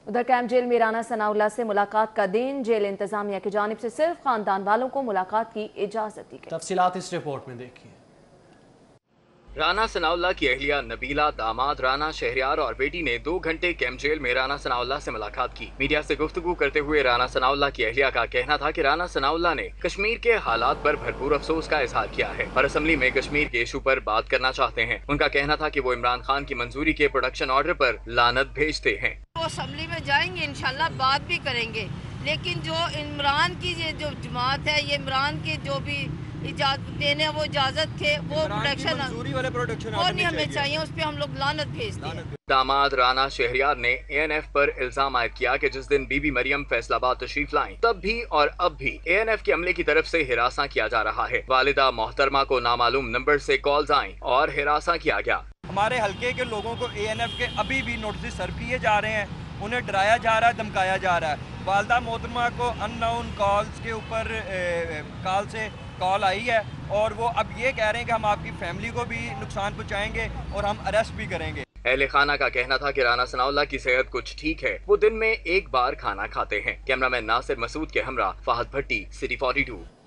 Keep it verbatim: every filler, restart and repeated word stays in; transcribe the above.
उधर camp jail में राना सनाउल्लाह से मुलाकात का दिन, जेल इंतजामिया की जानिब से सिर्फ खानदान वालों को मुलाकात की इजाजत दी गई। तफसीलात इस रिपोर्ट में देखिए। राना सनाउल्लाह की अहलिया नबीला, दामाद राना शहरियार और बेटी ने दो घंटे कैंप जेल में राना सनाउल्लाह से मुलाकात की। मीडिया से गुफ्तगू करते हुए राना सनाउल्लाह की अहलिया का कहना था कि राना सनाउल्लाह ने कश्मीर के हालात पर भरपूर अफसोस का इजहार किया है और असम्बली में कश्मीर के इशू पर बात करना चाहते हैं। उनका कहना था कि वो इमरान खान की मंजूरी के प्रोडक्शन ऑर्डर पर लानत भेजते हैं। वो असम्बली में जाएंगे, इंशाल्लाह बात भी करेंगे, लेकिन जो इमरान की ये जो जमात है, ये इमरान के जो भी इजाजत देने वो इजाजत थे, वो प्रोडक्शन वाले प्रोडक्शन और नहीं हमें चाहिए, उस पे हम लोग लानत भेजते हैं। दामाद राना शहरियार ने ए एन एफ पर इल्जाम आयद किया कि जिस दिन बीबी मरियम फैसलाबाद तशरीफ लाईं, तब भी और अब भी ए एन एफ के अमले की तरफ से हिरासा किया जा रहा है। वालिदा मोहतरमा को नामालूम नंबर से कॉल्स आईं और हिरासा किया गया। हमारे हल्के के लोगों को ए एन एफ के अभी भी नोटिस सर्व किए जा रहे हैं, उन्हें डराया जा रहा है, धमकाया जा रहा है। वालिदा मोहतरमा को अननोन कॉल्स के ऊपर कॉल से कॉल आई है और वो अब ये कह रहे हैं कि हम आपकी फैमिली को भी नुकसान पहुंचाएंगे और हम अरेस्ट भी करेंगे। अहले खाना का कहना था कि राना सनाउल्लाह की सेहत कुछ ठीक है, वो दिन में एक बार खाना खाते हैं। कैमरामैन नासिर मसूद के हमरा फहद भट्टी, सिटी बयालीस।